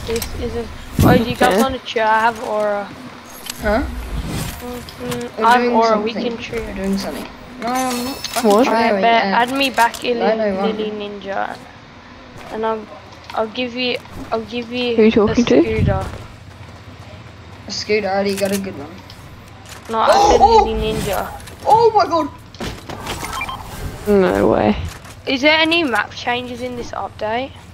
This isn't. Oh, do you guys want a chav or a? Huh? I have or a weekend tree. We're doing something. No, I'm not fucking What? trying. Add me back in Lilo Lily Ninja, and I'll give you Who are you talking a to? scooter. A scooter, I already got a good one. No, I said Lily Ninja. Oh my god! No way. Is there any map changes in this update?